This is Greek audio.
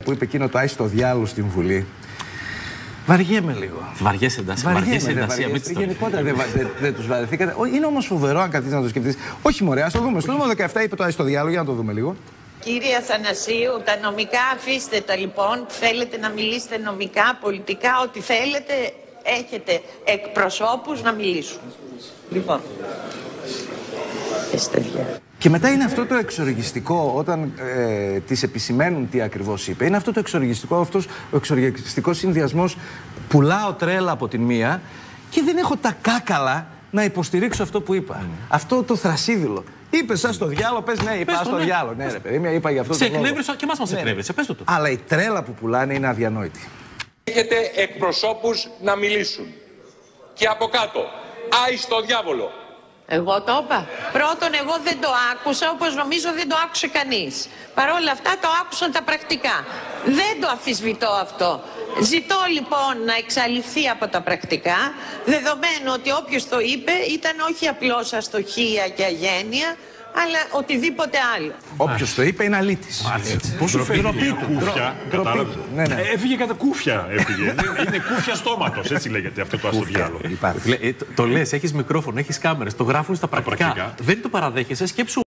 Που είπε εκείνο το άι στο διάλογο στην Βουλή. Βαριέμαι λίγο. Βαριέσαι εντασία. Γενικότερα δεν τους βαρεθήκατε. Είναι όμως φοβερό αν καθίσεις να το σκεφτείς. Όχι μωρέ, ας το δούμε. Στο νούμερο 17 είπε το άι στο διάλογο, για να το δούμε λίγο. Κύριε Αθανασίου, τα νομικά αφήστε τα λοιπόν. Θέλετε να μιλήσετε νομικά, πολιτικά, ό,τι θέλετε. Έχετε εκπροσώπους να μιλήσουν. Λοιπόν. Και μετά είναι αυτό το εξοργιστικό, όταν της επισημαίνουν τι ακριβώς είπε, είναι αυτό το εξοργιστικό, αυτός ο εξοργιστικός συνδυασμός. Πουλάω τρέλα από την μία και δεν έχω τα κάκαλα να υποστηρίξω αυτό που είπα. Αυτό το θρασίδηλο. Είπε σας στο διάλογο, πες ναι, είπα στο διάλογο. Ναι, ρε παιδί, είπα για αυτό το λόγο. Σε εκνεύρισα και εμάς μας εκνεύρισε, πες το. Αλλά η τρέλα που πουλάνε είναι αδιανόητη. Έχετε εκπροσώπους να μιλήσουν. Και από κάτω, άι στο διάβολο. Εγώ το είπα. Πρώτον, εγώ δεν το άκουσα, όπως νομίζω δεν το άκουσε κανείς. Παρ' όλα αυτά το άκουσαν τα πρακτικά. Δεν το αμφισβητώ αυτό. Ζητώ λοιπόν να εξαλειφθεί από τα πρακτικά, δεδομένου ότι όποιος το είπε ήταν όχι απλώς αστοχία και αγένεια, αλλά οτιδήποτε άλλο. Όποιος το είπε είναι αλήτης. Πόσο φαίνεται κούφια. Έφυγε κατά κούφια. Είναι κούφια στόματος, έτσι λέγεται αυτό το αστοδιάλογο. Το λες, έχεις μικρόφωνο, έχεις κάμερες, το γράφουν στα πρακτικά. Δεν το παραδέχεσαι, σκέψου.